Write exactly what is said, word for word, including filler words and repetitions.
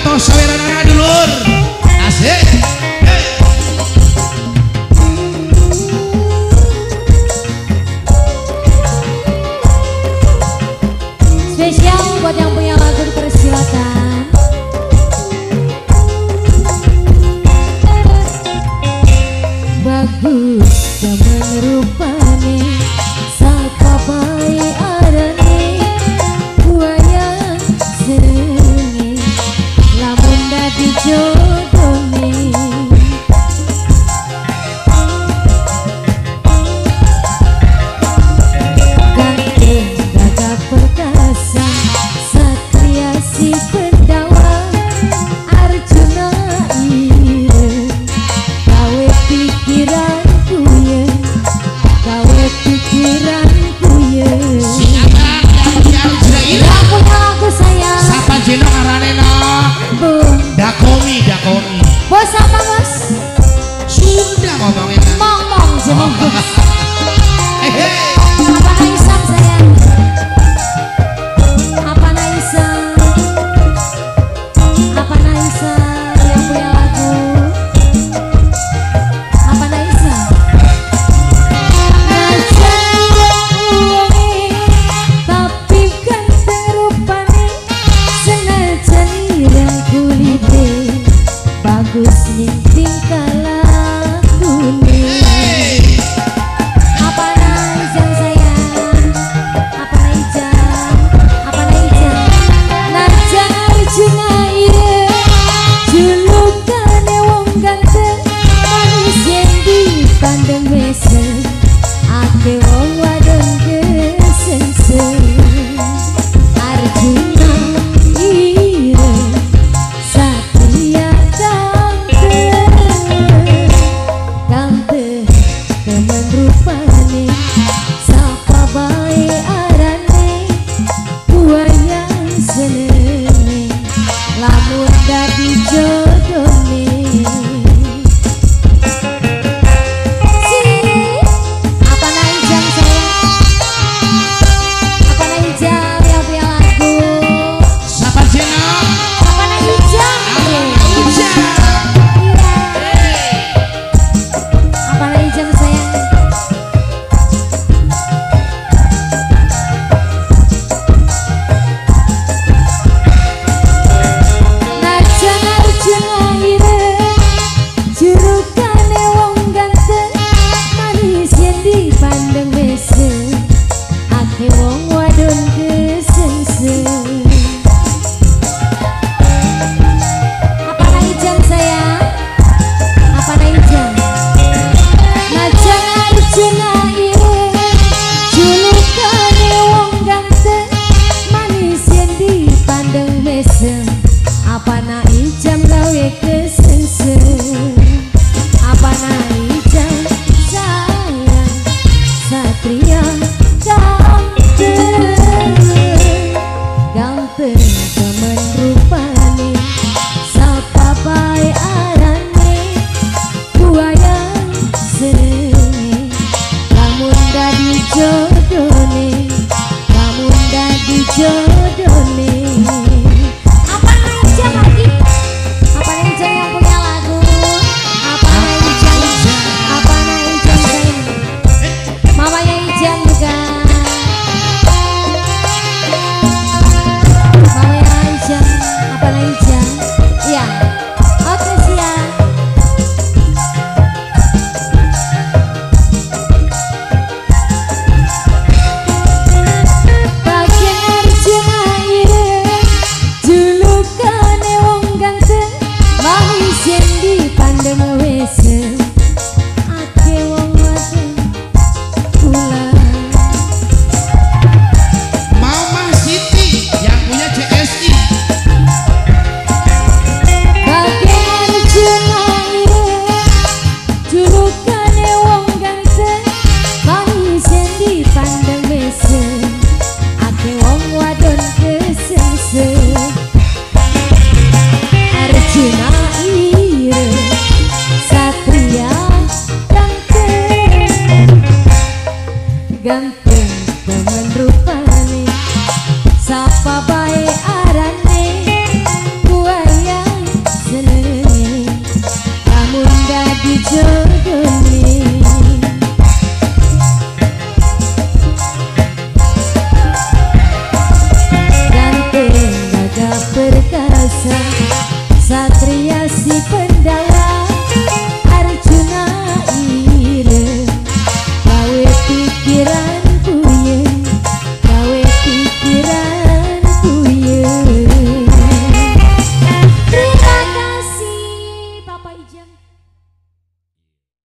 Tos saweran anak dulur. Asik. Spesial buat yang punya lagu dipersilakan. Bagus zaman rupane saka bae arane buaya senenge lamun dadi jodone ganteng gagah perkasa satria si pendawa Arjuna ireng gawe pikiranku ye gawe pikiranku ye Sing abang yang Israel. yang punya lagu sayang Sapa jeneng arane no? Bu Dakomi, Dakomi. bos apa bos Sudah ngomongin. mong-mong jeneng bos Hehe. apa naisam sayang apa naisam apa naisam yang punya lagu apa naisam najan uwonge tapi ganteng rupane senajan ireng kulite bagus ning tingkah